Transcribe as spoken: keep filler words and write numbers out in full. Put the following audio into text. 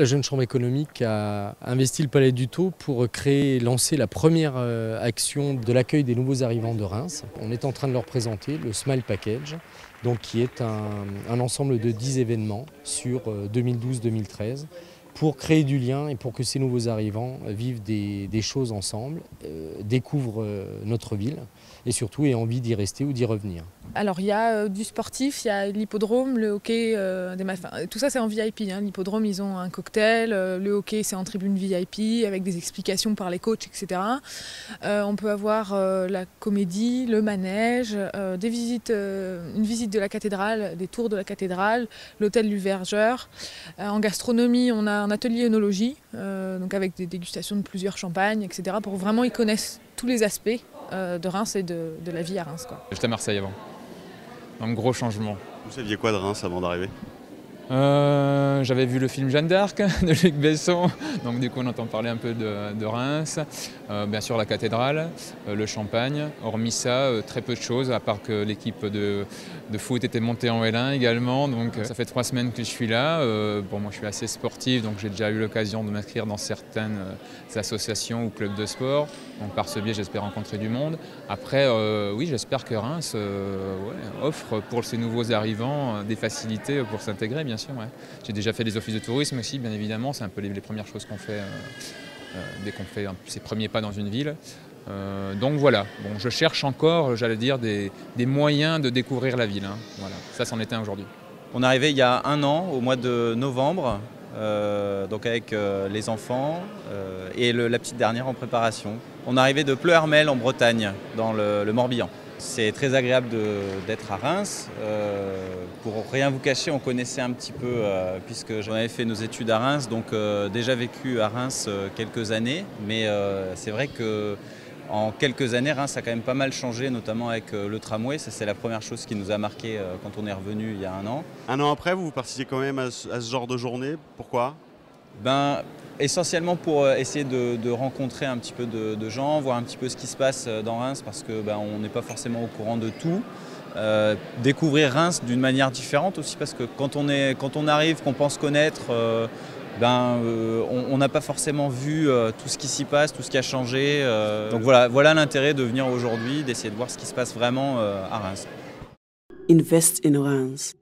La Jeune Chambre économique a investi le Palais du Thau pour créer et lancer la première action de l'accueil des nouveaux arrivants de Reims. On est en train de leur présenter le Smile Package, donc qui est un, un ensemble de dix événements sur deux mille douze deux mille treize pour créer du lien et pour que ces nouveaux arrivants vivent des, des choses ensemble, euh, découvrent notre ville et surtout aient envie d'y rester ou d'y revenir. Alors il y a euh, du sportif, il y a l'hippodrome, le hockey, euh, des enfin, tout ça c'est en V I P. Hein. L'hippodrome ils ont un cocktail, euh, le hockey c'est en tribune V I P avec des explications par les coachs, et cetera. Euh, on peut avoir euh, la comédie, le manège, euh, des visites, euh, une visite de la cathédrale, des tours de la cathédrale, l'hôtel du Vergeur. Euh, en gastronomie on a un atelier œnologie, euh, donc avec des dégustations de plusieurs champagnes, et cetera. Pour vraiment ils connaissent tous les aspects euh, de Reims et de, de la vie à Reims, quoi. J'étais à Marseille avant. Un gros changement. Vous saviez quoi de Reims avant d'arriver ? euh, J'avais vu le film Jeanne d'Arc de Luc Besson, donc du coup on entend parler un peu de, de Reims. Euh, bien sûr la cathédrale, euh, le champagne. Hormis ça, euh, très peu de choses, à part que l'équipe de, de foot était montée en L un également. Donc euh, ça fait trois semaines que je suis là. Euh, bon, moi je suis assez sportif, donc j'ai déjà eu l'occasion de m'inscrire dans certaines euh, associations ou clubs de sport. Donc par ce biais j'espère rencontrer du monde. Après, euh, oui, j'espère que Reims euh, ouais, offre pour ces nouveaux arrivants euh, des facilités pour s'intégrer, bien sûr. Ouais. J'ai déjà fait des offices de tourisme aussi, bien évidemment. C'est un peu les, les premières choses qu'on fait euh, euh, dès qu'on fait ses premiers pas dans une ville. Euh, donc voilà, bon, je cherche encore, j'allais dire, des, des moyens de découvrir la ville. Hein. Voilà. Ça, c'en est un aujourd'hui. On est arrivé il y a un an, au mois de novembre, euh, donc avec euh, les enfants euh, et le, la petite dernière en préparation. On est arrivé de Pleuhermel en Bretagne, dans le, le Morbihan. C'est très agréable d'être à Reims. Euh, pour rien vous cacher, on connaissait un petit peu, euh, puisque j'en avais fait nos études à Reims, donc euh, déjà vécu à Reims euh, quelques années. Mais euh, c'est vrai que en quelques années, Reims a quand même pas mal changé, notamment avec euh, le tramway. Ça, c'est la première chose qui nous a marqué euh, quand on est revenu il y a un an. Un an après, vous, vous participez quand même à ce, à ce genre de journée. Pourquoi ? Ben, essentiellement pour essayer de, de rencontrer un petit peu de, de gens, voir un petit peu ce qui se passe dans Reims, parce que ben, on n'est pas forcément au courant de tout. Euh, découvrir Reims d'une manière différente aussi, parce que quand on, est, quand on arrive, qu'on pense connaître, euh, ben, euh, on n'a pas forcément vu euh, tout ce qui s'y passe, tout ce qui a changé. Euh, donc voilà, voilà l'intérêt de venir aujourd'hui, d'essayer de voir ce qui se passe vraiment euh, à Reims. Invest in Reims.